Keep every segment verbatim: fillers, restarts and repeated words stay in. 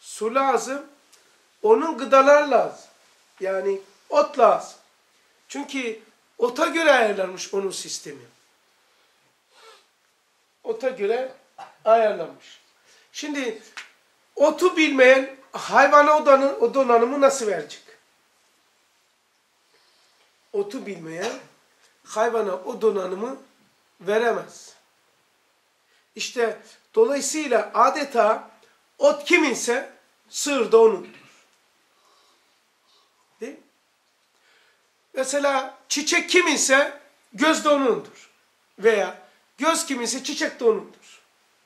su lazım, onun gıdalar lazım. Yani ot lazım. Çünkü ota göre ayarlanmış onun sistemi. Ota göre ayarlanmış. Şimdi otu bilmeyen hayvana o donanımı nasıl verecek? Otu bilmeyen hayvana o donanımı veremez. İşte dolayısıyla adeta ot kiminse sığır da onundur. Değil mi? Mesela çiçek kiminse göz de onundur. Veya göz kiminse çiçek de onundur.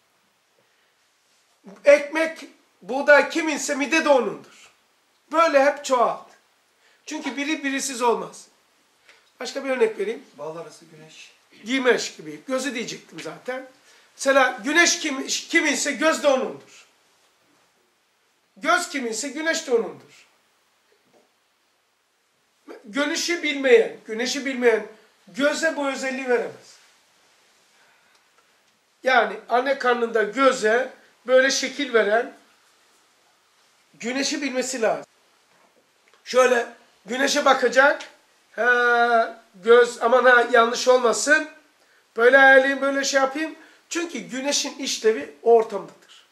Ekmek, buğday kiminse mide de onundur. Böyle hep çoğalt. Çünkü biri birisiz olmaz. Başka bir örnek vereyim. Bal arası güneş. Güneş gibi. Gözü diyecektim zaten. Mesela güneş kim, kiminse göz de onundur. Göz kiminse güneş de onundur. Güneşi bilmeyen, güneşi bilmeyen göze bu özelliği veremez. Yani anne karnında göze böyle şekil veren güneşi bilmesi lazım. Şöyle güneşe bakacak. He, göz aman ha yanlış olmasın. Böyle ayarlayayım, böyle şey yapayım. Çünkü güneşin işlevi o ortamdadır.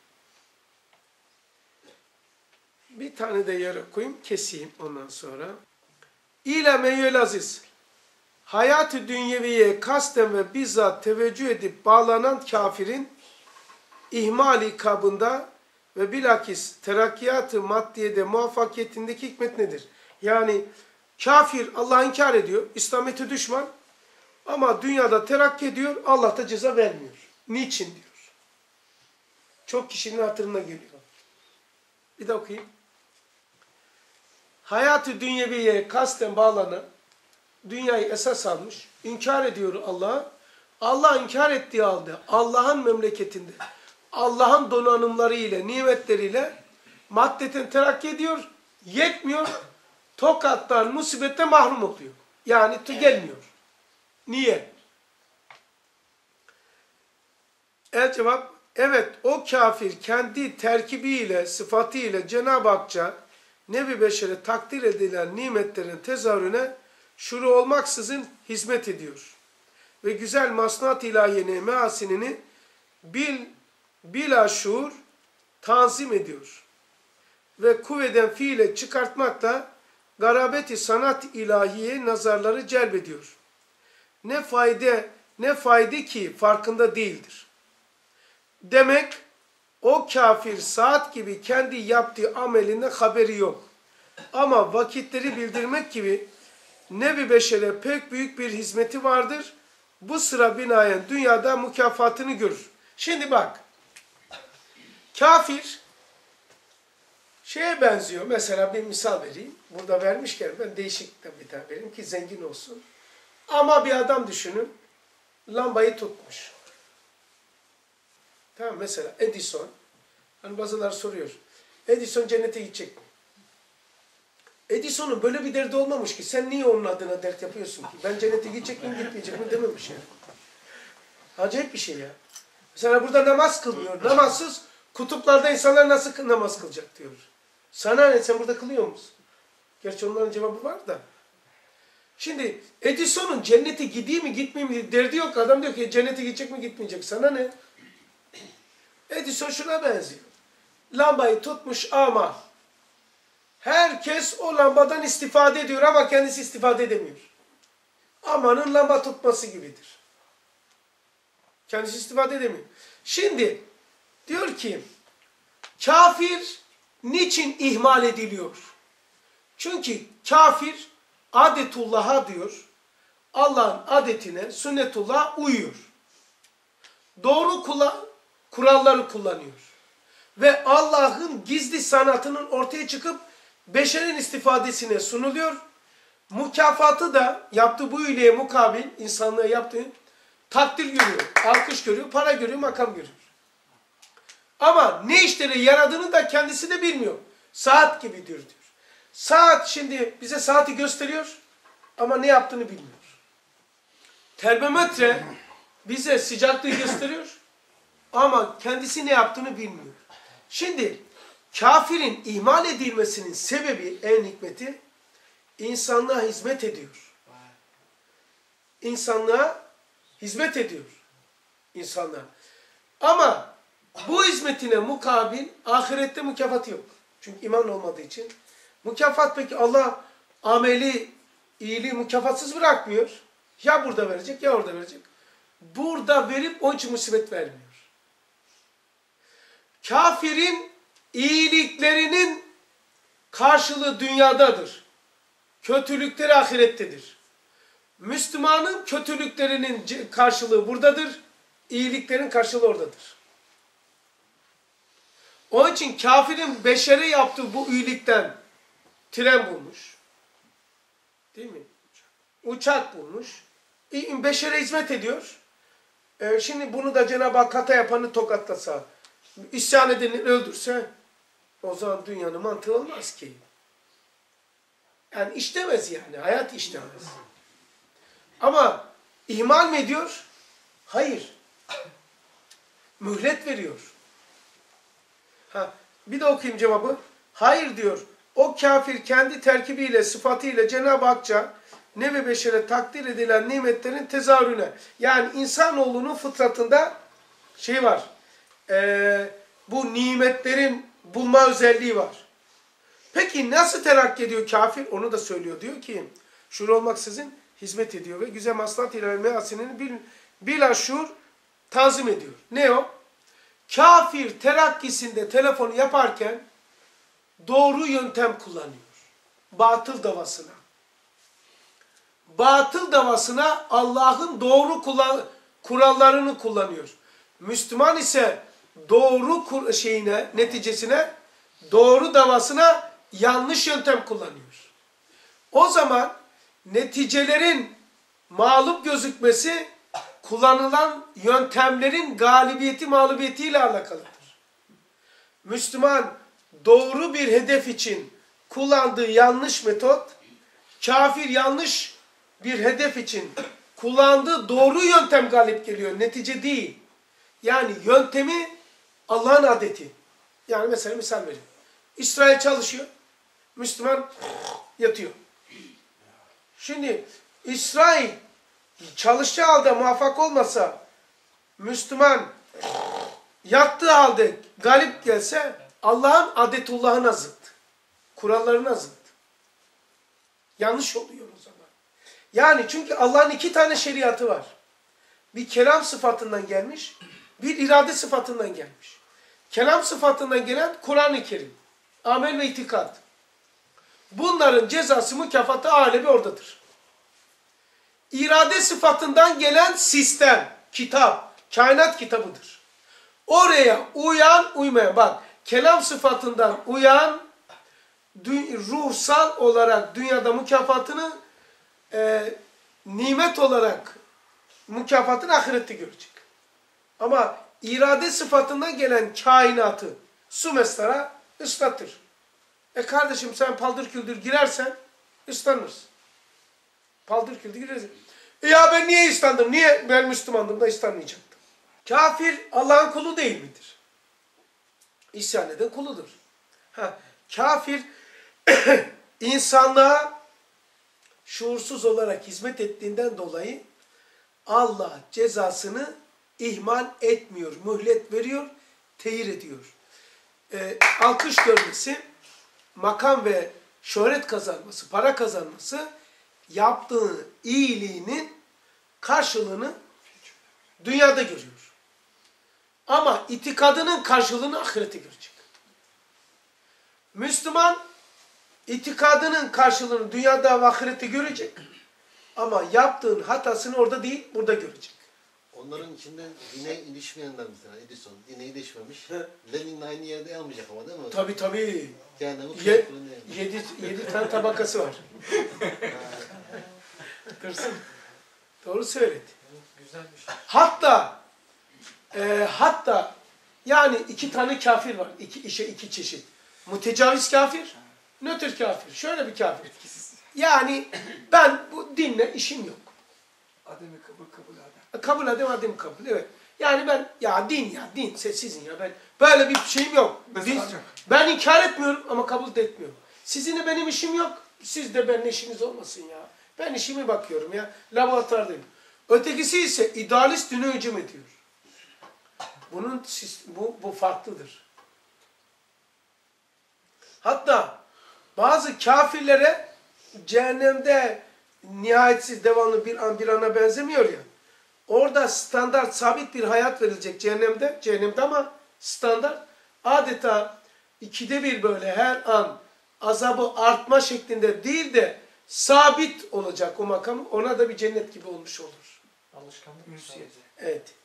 Bir tane de yere koyayım, keseyim ondan sonra. İlem eyyel aziz. Hayat-ı dünyeviye kasten ve bizzat teveccüh edip bağlanan kafirin ihmali kabında ve bilakis terakkiyat-ı maddiyede muvaffakiyetindeki hikmet nedir? Yani kafir Allah'ı inkar ediyor, İslamiyet'e düşman ama dünyada terakki ediyor, Allah da ceza vermiyor. Niçin diyor. Çok kişinin hatırına geliyor. Bir de okuyayım. Hayat-ı dünyeviye kasten bağlanan, dünyayı esas almış, inkar ediyor Allah'a. Allah inkar ettiği halde Allah'ın memleketinde, Allah'ın donanımlarıyla, nimetleriyle maddeten terakki ediyor, yetmiyor, tokattan, musibetten mahrum oluyor. Yani gelmiyor. Niye? El cevap, evet o kafir kendi terkibiyle, sıfatıyla Cenab-ı Hak'ça Nebi Beşer'e takdir edilen nimetlerin tezahürüne şuru olmaksızın hizmet ediyor. Ve güzel masnuat ilahiyenin measinini bil, bilaşur tanzim ediyor. Ve kuvveden fiile çıkartmakla garabeti sanat ilahiye nazarları celbediyor. Ne fayda, ne fayda ki farkında değildir. Demek o kafir saat gibi kendi yaptığı amelinden haberi yok. Ama vakitleri bildirmek gibi Nebi Beşer'e pek büyük bir hizmeti vardır. Bu sıra binaen dünyada mükafatını görür. Şimdi bak, kafir şeye benziyor. Mesela bir misal vereyim. Burada vermişken ben değişik bir tane vereyim ki zengin olsun. Ama bir adam düşünün, lambayı tutmuş. Tamam, mesela Edison, hani bazıları soruyor, Edison cennete gidecek mi? Edison'un böyle bir derdi olmamış ki, sen niye onun adına dert yapıyorsun ki? Ben cennete gidecek miyim, gitmeyecek mi dememiş yani. Acayip bir şey ya. Mesela burada namaz kılmıyor. Namazsız kutuplarda insanlar nasıl namaz kılacak diyor. Sana ne, sen burada kılıyor musun? Gerçi onların cevabı var da. Şimdi Edison'un cennete gideyim mi gitmeyeyim mi derdi yok. Adam diyor ki cennete gidecek mi gitmeyecek. Sana ne? Edison şuna benziyor. Lambayı tutmuş ama herkes o lambadan istifade ediyor ama kendisi istifade edemiyor. Amanın lamba tutması gibidir. Kendisi istifade edemiyor. Şimdi diyor ki kafir niçin ihmal ediliyor? Çünkü kafir adetullah'a diyor, Allah'ın adetine, sünnetullah'a uyuyor. Doğru kullan, kuralları kullanıyor. Ve Allah'ın gizli sanatının ortaya çıkıp beşerin istifadesine sunuluyor. Mükafatı da yaptığı bu iyiliğe mukabil, insanlığa yaptığı takdir görüyor, alkış görüyor, para görüyor, makam görüyor. Ama ne işleri yaradığını da kendisi de bilmiyor. Saat gibidir diyor. Saat şimdi bize saati gösteriyor ama ne yaptığını bilmiyor. Termometre bize sıcaklığı gösteriyor ama kendisi ne yaptığını bilmiyor. Şimdi kafirin ihmal edilmesinin sebebi, en hikmeti, insanlığa hizmet ediyor. İnsanlığa hizmet ediyor. İnsanlığa. Ama bu hizmetine mukabil ahirette mükafatı yok. Çünkü iman olmadığı için. Mükafat peki Allah ameli, iyiliği mükafatsız bırakmıyor. Ya burada verecek ya orada verecek. Burada verip onun için musibet vermiyor. Kafirin iyiliklerinin karşılığı dünyadadır. Kötülükleri ahirettedir. Müslümanın kötülüklerinin karşılığı buradadır. İyiliklerin karşılığı oradadır. Onun için kafirin beşere yaptığı bu iyilikten tren bulmuş. Değil mi? Uçak bulmuş. Beşere hizmet ediyor. Ee, şimdi bunu da Cenab-ı Hak hata yapanı tokatlasa, isyan edeni öldürse, o zaman dünyanın mantığı olmaz ki. Yani işlemez yani. Hayat işlemez. Ama ihmal mi ediyor? Hayır. Mühlet veriyor. Ha, bir de okuyayım cevabı. Hayır diyor. O kafir kendi terkibiyle, sıfatıyla Cenab-ı Hakça nev-i beşere takdir edilen nimetlerin tezahürüne. Yani insanoğlunun fıtratında şey var. E, bu nimetlerin bulma özelliği var. Peki nasıl terakki ediyor kafir? Onu da söylüyor. Diyor ki, şur olmaksızın hizmet ediyor ve güzel maslahat ile measinini bil, bilaşur tanzim ediyor. Ne o? Kafir terakkisinde telefonu yaparken doğru yöntem kullanıyor. Batıl davasına. Batıl davasına Allah'ın doğru kullan kurallarını kullanıyor. Müslüman ise doğru kur şeyine, neticesine, doğru davasına yanlış yöntem kullanıyor. O zaman neticelerin mağlup gözükmesi kullanılan yöntemlerin galibiyeti mağlubiyetiyle alakalıdır. Müslüman doğru bir hedef için kullandığı yanlış metot, kafir yanlış bir hedef için kullandığı doğru yöntem galip geliyor. Netice değil. Yani yöntemi Allah'ın adeti. Yani mesela misal vereyim. İsrail çalışıyor. Müslüman yatıyor. Şimdi İsrail çalıştığı halde muvaffak olmasa, Müslüman yattığı halde galip gelse Allah'ın adetullahına zıt. Kurallarına zıt. Yanlış oluyor o zaman. Yani çünkü Allah'ın iki tane şeriatı var. Bir kelam sıfatından gelmiş, bir irade sıfatından gelmiş. Kelam sıfatından gelen Kur'an-ı Kerim, amel ve itikat. Bunların cezası, mükafatı, alebi oradadır. İrade sıfatından gelen sistem, kitap, kainat kitabıdır. Oraya uyan, uymayan. Bak, kelam sıfatından uyan, ruhsal olarak dünyada mükafatını e, nimet olarak mükafatını ahirette görecek. Ama irade sıfatından gelen kainatı su meslara ıslatır. E kardeşim sen paldır küldür girersen ıslanırsın. Paldır küldür girersin. E ya ben niye ıslandım? Niye ben Müslümandım da ıslanmayacaktım? Kafir Allah'ın kulu değil midir? İsyan eden kuludur. Ha, kafir insanlığa şuursuz olarak hizmet ettiğinden dolayı Allah cezasını ihmal etmiyor, mühlet veriyor, teyir ediyor. E, alkış görmesi, makam ve şöhret kazanması, para kazanması, yaptığı iyiliğinin karşılığını dünyada görüyor. Ama itikadının karşılığını ahirette görecek. Müslüman itikadının karşılığını dünyada ve ahirette görecek. Ama yaptığın hatasını orada değil, burada görecek. Onların içinden dine ilişmeyenler mesela Edison, dine ilişmemiş. Lenin'le aynı yerde yanmayacak ama değil mi? Tabii tabii. Yani Ye, yedi, yedi tane tabakası var. Dursun. Doğru söyledi. Güzelmiş. Hatta e, hatta yani iki tane kafir var. İki, işe iki çeşit. Mütecaviz kafir, nötr kafir. Şöyle bir kafir. Yani ben bu dinle işim yok. Ademi kabul kabul adam. Kabul edem, adem kabul. Evet. Yani ben ya din ya din sizin ya ben böyle bir şeyim yok. Din, ben inkar etmiyorum ama kabul de etmiyorum. Sizinle benim işim yok. Siz de benim işiniz olmasın ya. Ben işimi bakıyorum ya. Laboratuvardayım. Ötekisi ise idealist dine hücum ediyor. Bunun bu, bu farklıdır. Hatta bazı kafirlere cehennemde nihayetsiz devamlı bir an bir ana benzemiyor ya. Orada standart sabit bir hayat verilecek cehennemde. Cehennemde ama standart adeta ikide bir böyle her an azabı artma şeklinde değil de sabit olacak o makam. Ona da bir cennet gibi olmuş olur. Alışkanlık Müsiyet. Evet.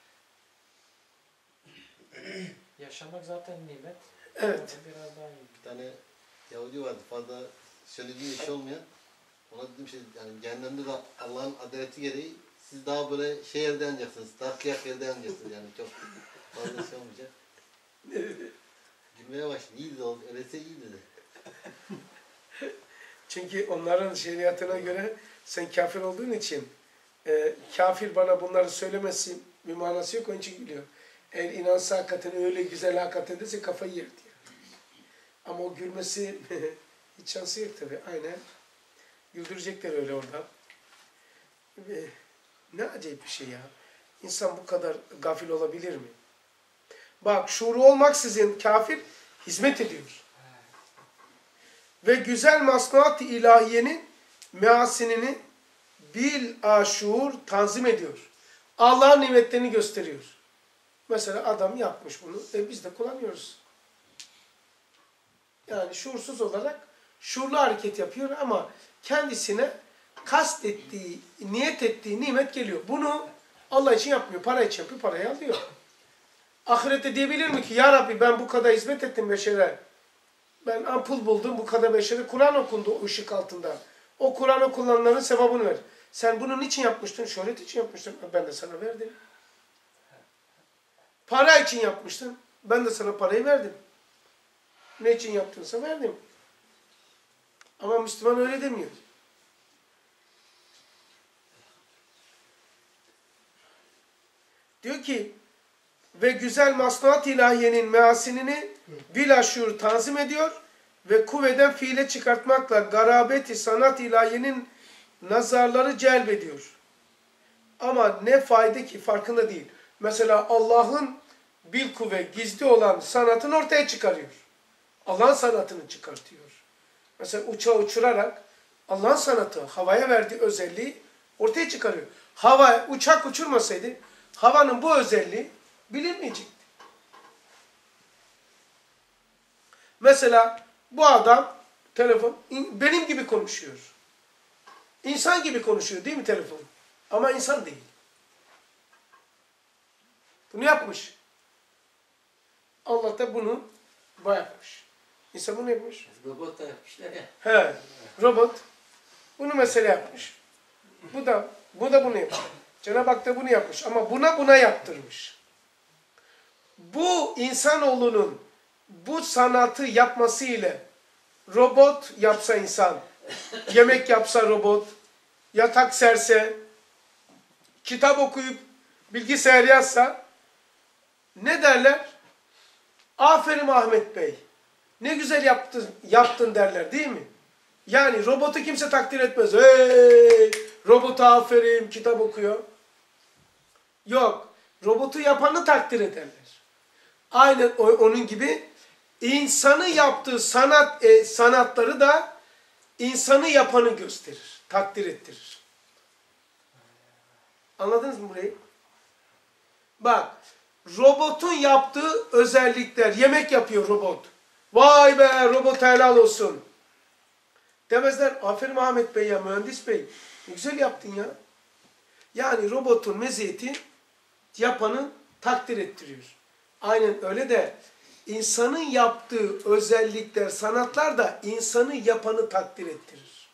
Yaşamak zaten nimet. Evet. Biraz daha iyi. Bir tane Yahudi vardı fazla söylediği işi olmayan. Ona dedim şey yani cehennemde de Allah'ın adaleti gereği siz daha böyle şey elde edeceksiniz. Daha kıyak elde edeceksiniz yani çok fazla şey olmayacak. Gülmeye başladı. İyi dedi oldu. Öyleyse iyi dedi. Çünkü onların şeriatına göre sen kafir olduğun için e, kafir bana bunları söylemesi bir manası yok. Onun için gülüyor. Eğer inansa hakikaten öyle güzel hakikaten dese kafayı yer diyor. Ama o gülmesi hiç şansı yok tabii. Aynen. Güldürecekler öyle orada. E, ne acayip bir şey ya. İnsan bu kadar gafil olabilir mi? Bak şuuru olmaksızın kafir hizmet ediyor. Ve güzel masnuat-ı ilahiyenin measinini bil aşur tanzim ediyor. Allah'ın nimetlerini gösteriyor. Mesela adam yapmış bunu. E biz de kullanıyoruz. Yani şuursuz olarak şuurlu hareket yapıyor ama kendisine kastettiği, niyet ettiği nimet geliyor. Bunu Allah için yapmıyor. Para için yapıyor. Parayı alıyor. Ahirette diyebilir mi ki ya Rabbi ben bu kadar hizmet ettim beşere. Ben ampul buldum bu kadar beşere. Kur'an okundu o ışık altında. O Kur'an okunanların sevabını ver. Sen bunu niçin yapmıştın? Şöhret için yapmıştın. Ben de sana verdim. Para için yapmıştın. Ben de sana parayı verdim. Ne için yaptınsa verdim. Ama Müslüman öyle demiyor. Diyor ki ve güzel masnuat ilahiyenin measinini bilaşur tanzim ediyor ve kuvveden fiile çıkartmakla garabeti sanat ilahiyenin nazarları celbediyor. Ama ne fayda ki farkında değil. Mesela Allah'ın bil kuvve gizli olan sanatını ortaya çıkarıyor. Allah'ın sanatını çıkartıyor. Mesela uçağı uçurarak Allah'ın sanatı, havaya verdiği özelliği ortaya çıkarıyor. Hava, uçak uçurmasaydı havanın bu özelliği bilinmeyecekti. Mesela bu adam telefon benim gibi konuşuyor. İnsan gibi konuşuyor değil mi telefon? Ama insan değil. Bunu yapmış. Allah da bunu yapmış. İnsan bunu yapmış. Robot da yapmışlar ya. He, robot bunu mesele yapmış. Bu da bu da bunu yapmış. Cenab-ı Hak da bunu yapmış ama buna buna yaptırmış. Bu insanoğlunun bu sanatı yapması ile robot yapsa insan, yemek yapsa robot, yatak serse, kitap okuyup bilgisayar yazsa ne derler? Aferin Ahmet Bey. Ne güzel yaptın, yaptın derler değil mi? Yani robotu kimse takdir etmez. Hey, robota aferin, kitap okuyor. Yok, robotu yapanı takdir ederler. Aynen onun gibi insanı yaptığı sanat e, sanatları da insanı yapanı gösterir, takdir ettirir. Anladınız mı burayı? Bak, robotun yaptığı özellikler, yemek yapıyor robot. Vay be, robot helal olsun. Demezler, aferin Ahmet Bey ya, mühendis bey. Ne güzel yaptın ya. Yani robotun meziyeti yapanı takdir ettiriyor. Aynen öyle de insanın yaptığı özellikler, sanatlar da insanı yapanı takdir ettirir.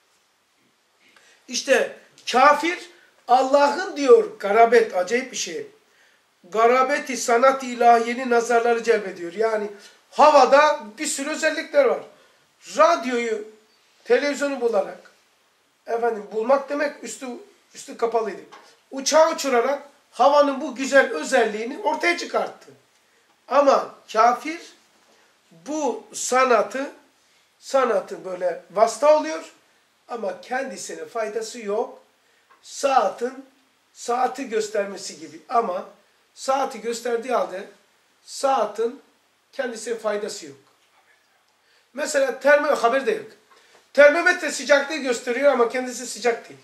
İşte kafir Allah'ın diyor garabet, acayip bir şey. Garabeti sanat ilahiyenin nazarları celbediyor. Yani havada bir sürü özellikler var. Radyoyu, televizyonu bularak, efendim bulmak demek üstü üstü kapalıydı. Uçağı uçurarak havanın bu güzel özelliğini ortaya çıkarttı. Ama kafir bu sanatı sanatı böyle vasıta oluyor ama kendisine faydası yok. Saatin saati göstermesi gibi ama saati gösterdiği halde saatin kendisine faydası yok. Mesela termo haber de yok. Termometre sıcaklığı gösteriyor ama kendisi sıcak değil.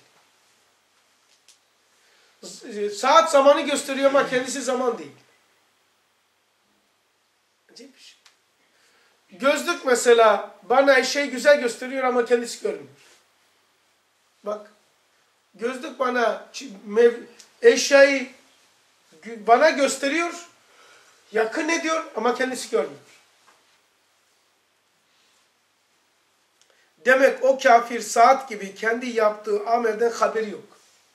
Saat zamanı gösteriyor ama kendisi zaman değil. Acayip bir şey. Gözlük mesela bana şey güzel gösteriyor ama kendisi görmüyor. Bak. Gözlük bana eşyayı bana gösteriyor, yakın ediyor ama kendisi görmüyor. Demek o kafir saat gibi kendi yaptığı amelden haberi yok.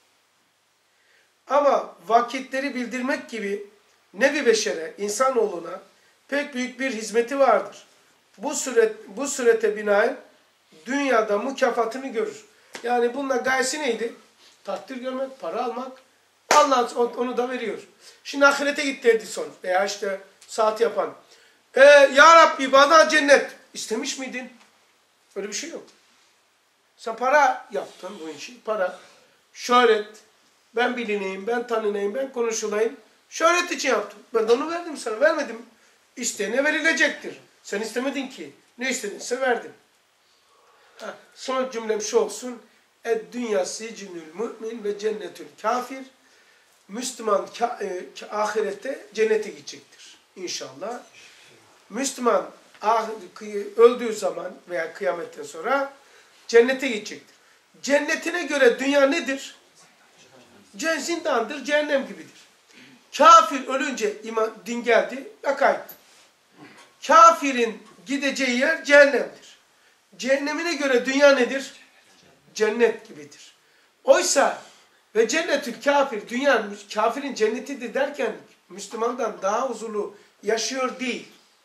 Ama vakitleri bildirmek gibi nevi beşere, insanoğluna pek büyük bir hizmeti vardır. Bu süret, bu surete binaen dünyada mükafatını görür. Yani bununla gayesi neydi? Takdir görmek, para almak. Allah onu da veriyor. Şimdi ahirete gitti Edison veya işte saat yapan. E, ya Rabbi bana cennet istemiş miydin? Öyle bir şey yok. Sen para yaptın bu işi. Para, şöhret, ben bilineyim, ben tanınayım, ben konuşulayım. Şöhret için yaptım. Ben de onu verdim sana. Vermedim. İsteyene verilecektir. Sen istemedin ki. Ne istedinse verdim. Ha, son cümlem şu olsun. Ed-dünya sicnül mümin ve cennetül kafir. Müslüman e, ahirette cennete gidecektir. İnşallah. Müslüman ah, öldüğü zaman veya kıyametten sonra cennete gidecektir. Cennetine göre dünya nedir? Zindandır, cehennem gibidir. Kafir ölünce iman, din geldi, yakaydı. Kafirin gideceği yer cehennemdir. Cehennemine göre dünya nedir? Cennet gibidir. Oysa ve cennetül kafir, dünya kafirin cennetidir derken Müslümandan daha huzurlu yaşıyor değil.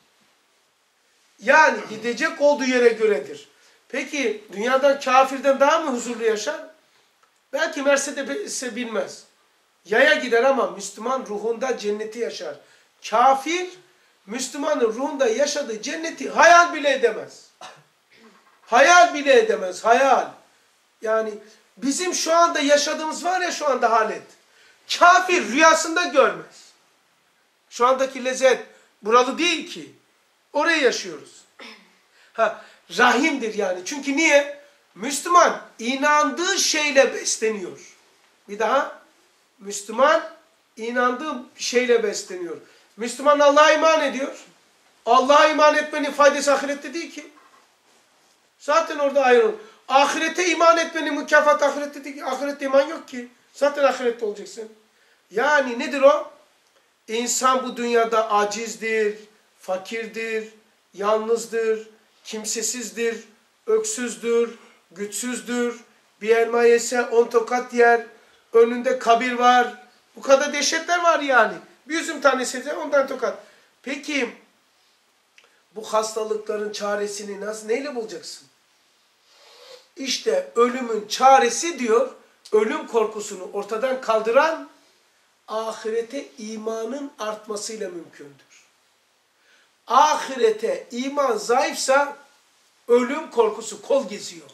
Yani gidecek olduğu yere göredir. Peki dünyadan kafirden daha mı huzurlu yaşar? Belki Mercedes'e bilmez. Yaya gider ama Müslüman ruhunda cenneti yaşar. Kafir, Müslümanın ruhunda yaşadığı cenneti hayal bile edemez. Hayal bile edemez, hayal. Yani bizim şu anda yaşadığımız var ya şu anda halet. Kafir rüyasında görmez. Şu andaki lezzet buralı değil ki. Orayı yaşıyoruz. Ha, rahimdir yani. Çünkü niye? Müslüman inandığı şeyle besleniyor. Bir daha. Müslüman inandığı şeyle besleniyor. Müslüman Allah'a iman ediyor. Allah'a iman etmenin faydası ahirette değil ki. Zaten orada ayrılır. Ahirete iman etmenin mükafat ahirette değil ki. Ahirette iman yok ki. Zaten ahirette olacaksın. Yani nedir o? İnsan bu dünyada acizdir, fakirdir, yalnızdır, kimsesizdir, öksüzdür, güçsüzdür. Bir elma yese on tokat yer. Önünde kabir var. Bu kadar dehşetler var yani. Bir üzüm tanesi de ondan tokat. Peki bu hastalıkların çaresini nasıl, neyle bulacaksın? İşte ölümün çaresi diyor, ölüm korkusunu ortadan kaldıran ahirete imanın artmasıyla mümkündür. Ahirete iman zayıfsa ölüm korkusu kol geziyor.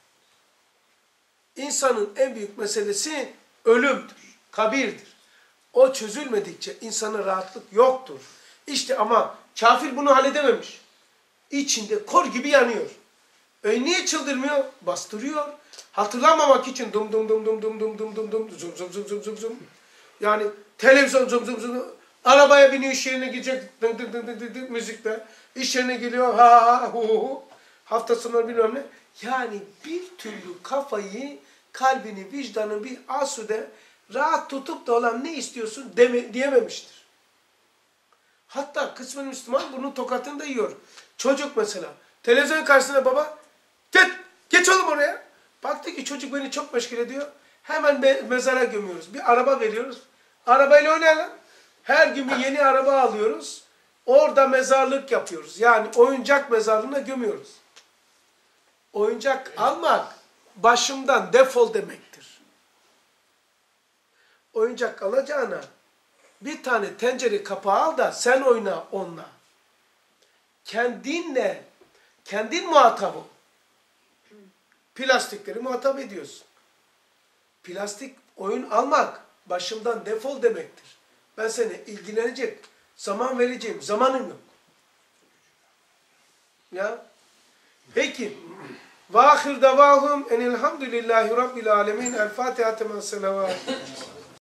İnsanın en büyük meselesi ölümdür, kabirdir. O çözülmedikçe insana rahatlık yoktur. İşte ama kafir bunu halledememiş. İçinde kor gibi yanıyor. E niye çıldırmıyor? Bastırıyor. Hatırlamamak için dum dum dum dum dum dum dum dum dum zum zum zum zum zum zum. Yani televizyon zum zum zum. Arabaya biniyor, iş yerine gidecek dım dım dım dım dım dım müzikle. İş yerine geliyor ha ha hu hu hu. Hafta sonu bilmem ne. Yani bir türlü kafayı, kalbini, vicdanını bir asude rahat tutup da olan ne istiyorsun deme, diyememiştir. Hatta kısmen Müslüman bunun tokatını da yiyor. Çocuk mesela. Televizyon karşısında baba geç, geç oğlum oraya. Baktı ki çocuk beni çok meşgul ediyor. Hemen me mezara gömüyoruz. Bir araba veriyoruz. Arabayla oynayalım. Her gün bir yeni araba alıyoruz. Orada mezarlık yapıyoruz. Yani oyuncak mezarlığına gömüyoruz. Oyuncak almak başımdan defol demektir. oyuncak alacağına bir tane tencere kapağı al da sen oyna onunla. Kendinle, kendin muhatap ol. Plastikleri muhatap ediyorsun. Plastik oyun almak başımdan defol demektir. Ben seni ilgilenecek, zaman vereceğim, zamanım yok. Ya. Peki. Ve ahir davahum enelhamdülillahi rabbil alemin. El Fatiha temen selavat.